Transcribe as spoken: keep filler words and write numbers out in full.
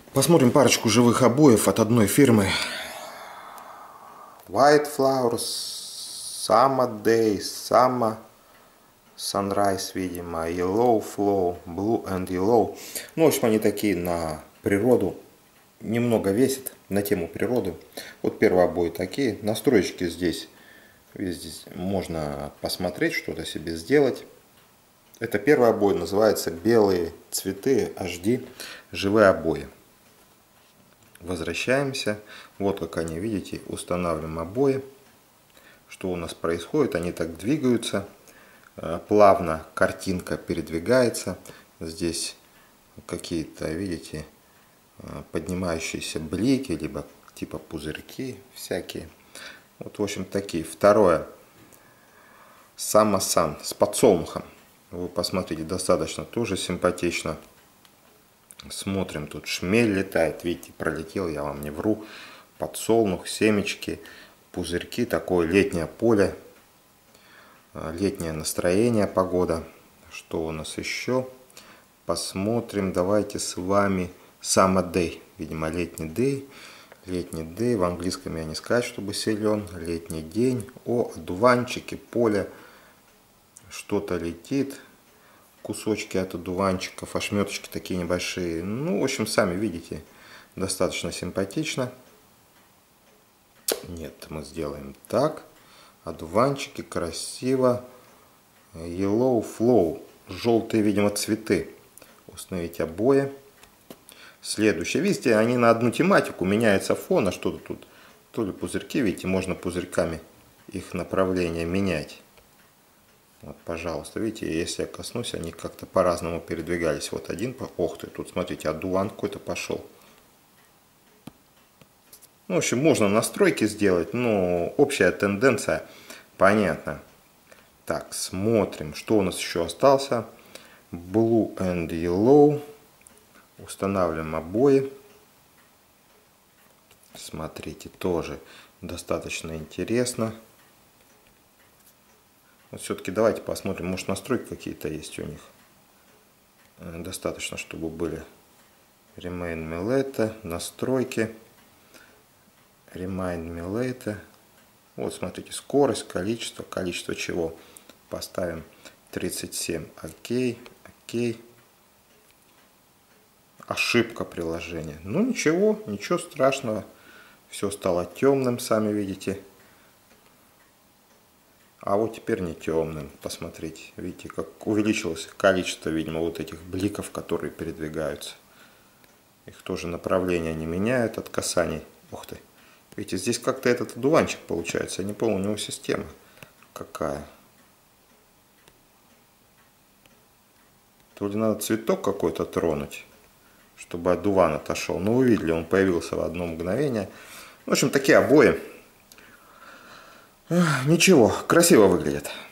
Посмотрим парочку живых обоев от одной фирмы. White Flowers, Summer Day, Summer Sunrise, видимо, Yellow Flow, Blue and Yellow. Ну, в общем, они такие на природу. Немного весят на тему природы. Вот первые обои такие. Настроечки здесь, здесь можно посмотреть, что-то себе сделать. Это первый обой, называется «Белые цветы эйч ди», живые обои. Возвращаемся. Вот как они, видите, устанавливаем обои. Что у нас происходит? Они так двигаются. Плавно картинка передвигается. Здесь какие-то, видите, поднимающиеся блики, либо типа пузырьки всякие. Вот, в общем, такие. Второе. Самосан с подсолнухом. Вы посмотрите, достаточно тоже симпатично. Смотрим, тут шмель летает, видите, пролетел, я вам не вру. Подсолнух, семечки, пузырьки, такое летнее поле, летнее настроение, погода. Что у нас еще? Посмотрим, давайте с вами Summer Day, видимо, летний day. Летний day, в английском я не сказать, чтобы силен. Летний день, о, одуванчики, поле, что-то летит. Кусочки от одуванчиков, ошметочки такие небольшие. Ну, в общем, сами видите, достаточно симпатично. Нет, мы сделаем так. Одуванчики, красиво. Yellow Flow, желтые, видимо, цветы. Установить обои. Следующее. Видите, они на одну тематику, меняется фон, а что-то тут. То ли пузырьки, видите, можно пузырьками их направление менять. Вот, пожалуйста, видите, если я коснусь, они как-то по-разному передвигались. Вот один, ох ты, тут, смотрите, одуван какой-то пошел. Ну, в общем, можно настройки сделать, но общая тенденция понятна. Так, смотрим, что у нас еще остался. Blue and Yellow. Устанавливаем обои. Смотрите, тоже достаточно интересно. Вот все-таки давайте посмотрим, может настройки какие-то есть у них. Достаточно, чтобы были. Remain me later, настройки. Remind me later. Вот смотрите, скорость, количество, количество чего. Поставим тридцать семь. Окей, окей. Ошибка приложения. Ну ничего, ничего страшного. Все стало темным, сами видите. А вот теперь не темным. Посмотрите, видите, как увеличилось количество, видимо, вот этих бликов, которые передвигаются. Их тоже направление не меняют от касаний. Ух ты. Видите, здесь как-то этот одуванчик получается. Я не помню, у него система какая. То ли надо цветок какой-то тронуть, чтобы одуван отошел. Ну, вы видели, он появился в одно мгновение. В общем, такие обои. Ничего, красиво выглядят.